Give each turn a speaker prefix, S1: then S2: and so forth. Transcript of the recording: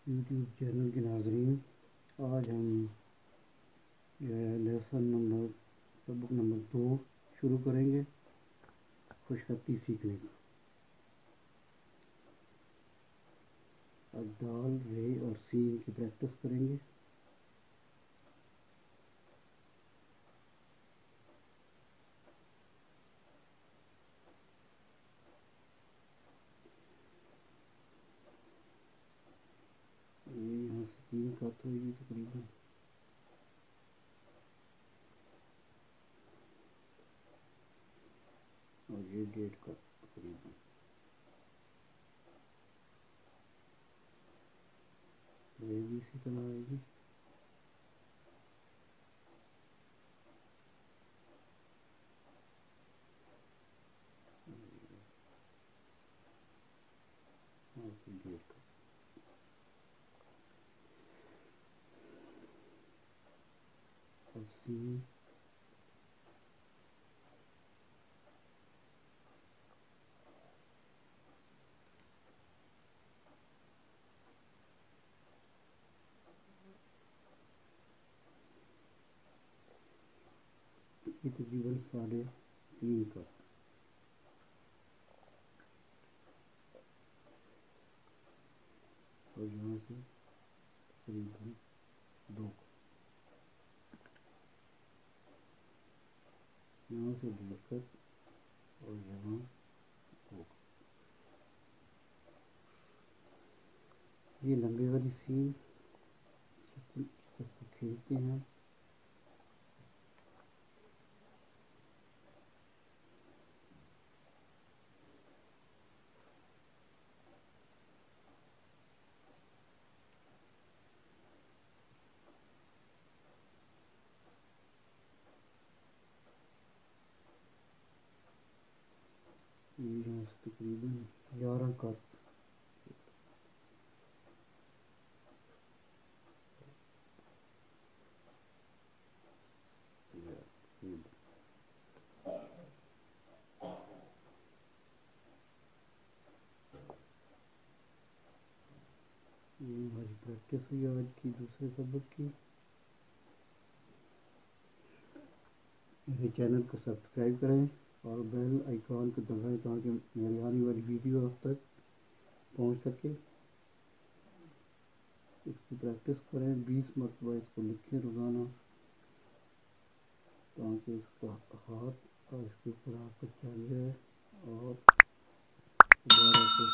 S1: YouTube channel के नाज़रीन, आज हम जो है लेसन नंबर सबक नंबर 2 शुरू करेंगे, खुशखती सीखने का। अब दाल, रे और सीन की प्रैक्टिस करेंगे। ये यहाँ से 3 का तो ये तकरीबन और ये 1.5 का तकरीबन। रे भी इसी तरह आएगी। और फिर 1.5 का। अब सीन ये तकरीबन 3.5 का। और यहाँ से तकरीबन 2 का। यहाँ से लेकर और यहाँ 2 का। ये लंबे वाली सीन इसको खेलते हैं। यहाँ से तकरीबन 11 का। ये हमारी प्रैक्टिस हुई आज की दूसरे सबक की। मेरे चैनल को सब्सक्राइब करें और बेल आइकॉन को दबाएं ताकि मेरी आने वाली वीडियो आप तक पहुंच सके। इसकी प्रैक्टिस करें, 20 मरतबा इसको लिखें रोज़ाना, ताकि इसका हाथ और इसके ऊपर आपका चल जाए और दोबारा से